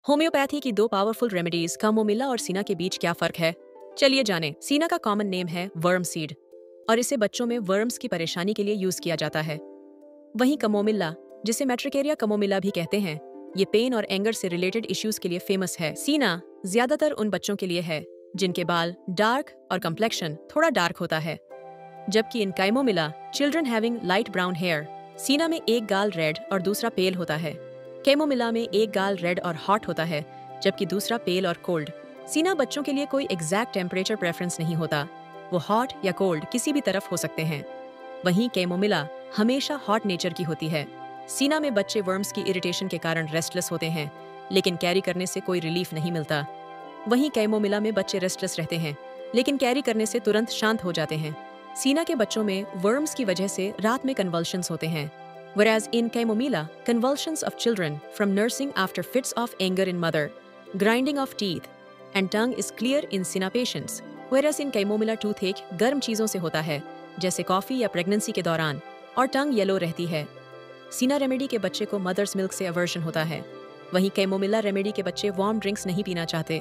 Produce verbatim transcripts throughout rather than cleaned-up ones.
Homeopathy की दो powerful remedies कामोमिला और सीना के बीच क्या फर्क है, चलिए जानें। सीना का कॉमन नेम है वर्म सीड और इसे बच्चों में वर्म्स की परेशानी के लिए यूज किया जाता है। वहीं कमोमिला, जिसे मैट्रिकेरिया कमोमिला भी कहते हैं, ये पेन और एंगर से रिलेटेड इश्यूज के लिए फेमस है। सीना ज्यादातर उन बच्चों के लिए है जिनके बाल डार्क और कम्प्लेक्शन थोड़ा डार्क होता है, जबकि in chamomilla children having light brown hair. Cina में एक गाल रेड और दूसरा पेल होता है। कैमोमिला में एक गाल रेड और हॉट होता है, जबकि दूसरा पेल और कोल्ड। सीना बच्चों के लिए कोई एग्जैक्ट टेम्परेचर प्रेफरेंस नहीं होता, वो हॉट या कोल्ड किसी भी तरफ हो सकते हैं। वहीं कैमोमिला हमेशा हॉट नेचर की होती है। सीना में बच्चे वर्म्स की इरिटेशन के कारण रेस्टलेस होते हैं, लेकिन कैरी करने से कोई रिलीफ नहीं मिलता। वहीं कैमोमिला में बच्चे रेस्टलेस रहते हैं, लेकिन कैरी करने से तुरंत शांत हो जाते हैं। सीना के बच्चों में वर्म्स की वजह से रात में कन्वल्शंस होते हैं, whereas in chamomilla, convulsions of children from nursing after fits of anger in mother, grinding of teeth, and tongue is clear in Sina patients, whereas in chamomilla toothache गर्म चीज़ों से होता है, जैसे कॉफ़ी या प्रेगनेंसी के दौरान, और टंग येलो रहती है। सीना रेमेडी के बच्चे को मदर्स मिल्क से अवर्जन होता है, वहीं कैमोमिला रेमेडी के बच्चे वार्म ड्रिंक्स नहीं पीना चाहते।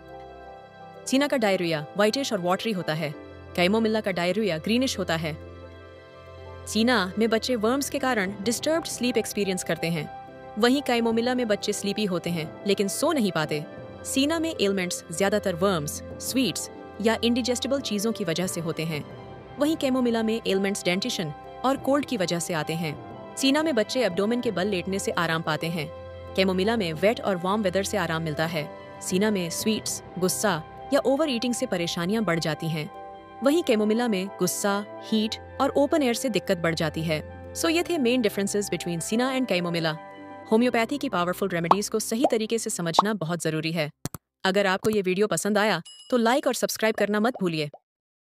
सीना का डायरिया व्हाइटिश और वाटरी होता है, कैमोमिला का डायरिया ग्रीनिश होता है। सीना में बच्चे वर्म्स के कारण डिस्टर्ब्ड स्लीप एक्सपीरियंस करते हैं, वहीं कैमोमिला में बच्चे स्लीपी होते हैं लेकिन सो नहीं पाते। सीना में एलिमेंट्स ज्यादातर वर्म्स, स्वीट्स या इंडिजेस्टिबल चीज़ों की वजह से होते हैं, वहीं कैमोमिला में एलिमेंट्स डेंटिशन और कोल्ड की वजह से आते हैं। सीना में बच्चे एब्डोमेन के बल लेटने से आराम पाते हैं, कैमोमिला में वेट और वार्म वेदर से आराम मिलता है। सीना में स्वीट्स, गुस्सा या ओवर ईटिंग से परेशानियां बढ़ जाती हैं, वहीं कैमोमिला में गुस्सा, हीट और ओपन एयर से दिक्कत बढ़ जाती है। सो so, ये थे main differences between cina and chamomilla. Homeopathy की पावरफुल रेमेडीज को सही तरीके से समझना बहुत जरूरी है। अगर आपको ये वीडियो पसंद आया तो लाइक और सब्सक्राइब करना मत भूलिए।